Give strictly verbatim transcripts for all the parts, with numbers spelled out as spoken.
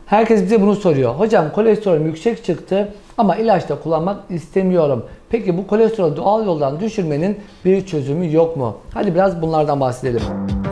Herkes bize bunu soruyor. Hocam kolesterolüm yüksek çıktı ama ilaç da kullanmak istemiyorum. Peki bu kolesterolü doğal yoldan düşürmenin bir çözümü yok mu? Hadi biraz bunlardan bahsedelim.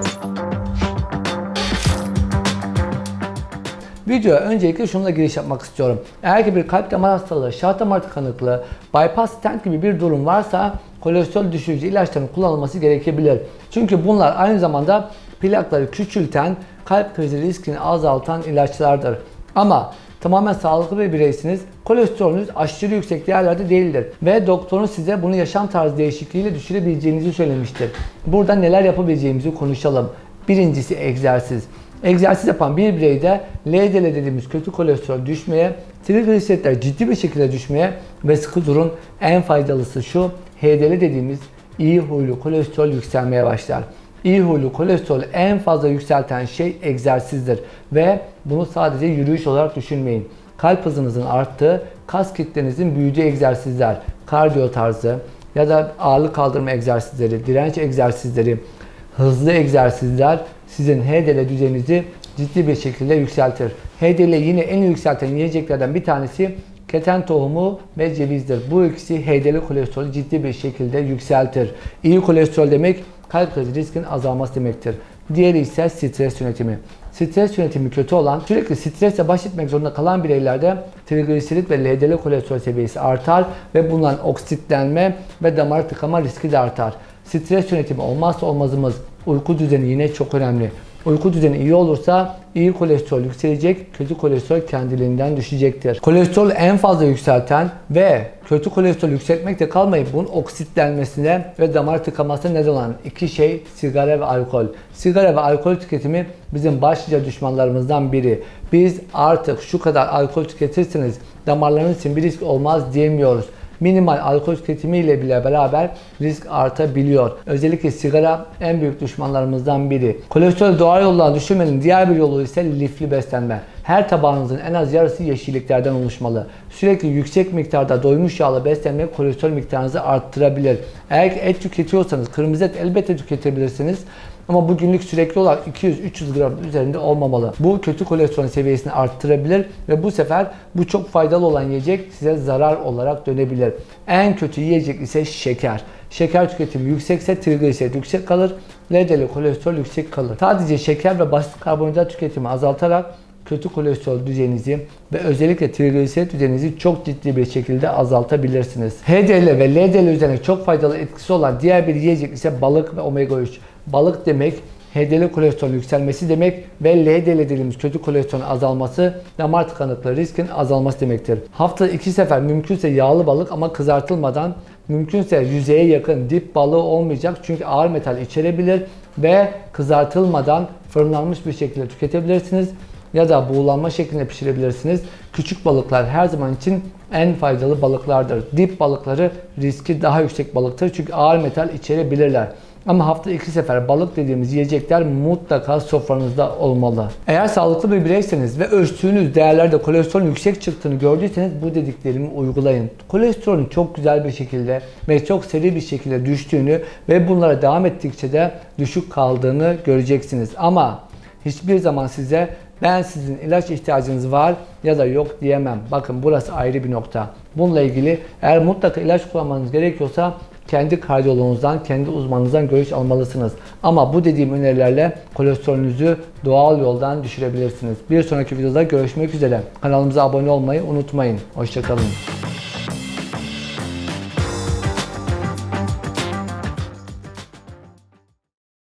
Videoya öncelikle şununla giriş yapmak istiyorum. Eğer ki bir kalp damar hastalığı, şah damar tıkanıklığı, bypass stent gibi bir durum varsa kolesterol düşürücü ilaçların kullanılması gerekebilir. Çünkü bunlar aynı zamanda plakları küçülten, kalp krizi riskini azaltan ilaçlardır. Ama tamamen sağlıklı bir bireysiniz, kolesterolünüz aşırı yüksek değerlerde değildir ve doktorunuz size bunu yaşam tarzı değişikliğiyle düşürebileceğinizi söylemiştir. Burada neler yapabileceğimizi konuşalım. Birincisi egzersiz. Egzersiz yapan bir bireyde L D L dediğimiz kötü kolesterol düşmeye, trigliseritler ciddi bir şekilde düşmeye ve sıkı durun, en faydalısı şu, H D L dediğimiz iyi huylu kolesterol yükselmeye başlar. İyi huylu kolesterol en fazla yükselten şey egzersizdir ve bunu sadece yürüyüş olarak düşünmeyin. Kalp hızınızın arttığı, kas kitlenizin büyüdüğü egzersizler, kardiyo tarzı ya da ağırlık kaldırma egzersizleri, direnç egzersizleri, hızlı egzersizler sizin H D L düzeyinizi ciddi bir şekilde yükseltir. H D L'yi yine en yükselten yiyeceklerden bir tanesi keten tohumu ve cevizdir. Bu ikisi H D L kolesterolü ciddi bir şekilde yükseltir. İyi kolesterol demek kalp krizi riskinin azalması demektir. Diğeri ise stres yönetimi. Stres yönetimi kötü olan, sürekli stresle baş etmek zorunda kalan bireylerde trigliserit ve L D L kolesterol seviyesi artar ve bundan oksitlenme ve damar tıkama riski de artar. Stres yönetimi olmazsa olmazımız. Uyku düzeni yine çok önemli. Uyku düzeni iyi olursa iyi kolesterol yükselecek, kötü kolesterol kendiliğinden düşecektir. Kolesterol en fazla yükselten ve kötü kolesterol yükseltmekte kalmayıp bunun oksitlenmesine ve damar tıkamasına neden olan iki şey sigara ve alkol. Sigara ve alkol tüketimi bizim başlıca düşmanlarımızdan biri. Biz artık şu kadar alkol tüketirseniz damarlarınız için bir risk olmaz diyemiyoruz. Minimal alkol tüketimiyle bile beraber risk artabiliyor. Özellikle sigara en büyük düşmanlarımızdan biri. Kolesterol doğal yoldan düşürmenin diğer bir yolu ise lifli beslenme. Her tabağınızın en az yarısı yeşilliklerden oluşmalı. Sürekli yüksek miktarda doymuş yağla beslenmek kolesterol miktarınızı arttırabilir. Eğer et tüketiyorsanız kırmızı et elbette tüketebilirsiniz. Ama bu günlük sürekli olarak iki yüz üç yüz gram üzerinde olmamalı. Bu kötü kolesterol seviyesini arttırabilir ve bu sefer bu çok faydalı olan yiyecek size zarar olarak dönebilir. En kötü yiyecek ise şeker. Şeker tüketimi yüksekse trigliserit yüksek kalır, L D L kolesterol yüksek kalır. Sadece şeker ve basit karbonhidrat tüketimi azaltarak kötü kolesterol düzeyinizi ve özellikle trigliserit düzeyinizi çok ciddi bir şekilde azaltabilirsiniz. H D L ve L D L üzerine çok faydalı etkisi olan diğer bir yiyecek ise balık ve omega üç. Balık demek H D L kolesterol yükselmesi demek ve L D L dediğimiz kötü kolesterolün azalması, damar tıkanıklığı riskinin azalması demektir. Haftada iki sefer mümkünse yağlı balık ama kızartılmadan, mümkünse yüzeye yakın dip balığı olmayacak çünkü ağır metal içerebilir ve kızartılmadan fırınlanmış bir şekilde tüketebilirsiniz ya da buğulanma şeklinde pişirebilirsiniz. Küçük balıklar her zaman için en faydalı balıklardır. Dip balıkları riski daha yüksek balıktır çünkü ağır metal içerebilirler. Ama haftada iki sefer balık dediğimiz yiyecekler mutlaka sofranızda olmalı. Eğer sağlıklı bir bireyseniz ve ölçtüğünüz değerlerde kolesterolün yüksek çıktığını gördüyseniz bu dediklerimi uygulayın. Kolesterolün çok güzel bir şekilde ve çok seri bir şekilde düştüğünü ve bunlara devam ettikçe de düşük kaldığını göreceksiniz. Ama hiçbir zaman size ben sizin ilaç ihtiyacınız var ya da yok diyemem. Bakın burası ayrı bir nokta. Bununla ilgili eğer mutlaka ilaç kullanmanız gerekiyorsa kendi kardiyoloğunuzdan, kendi uzmanınızdan görüş almalısınız. Ama bu dediğim önerilerle kolesterolünüzü doğal yoldan düşürebilirsiniz. Bir sonraki videoda görüşmek üzere. Kanalımıza abone olmayı unutmayın. Hoşça kalın.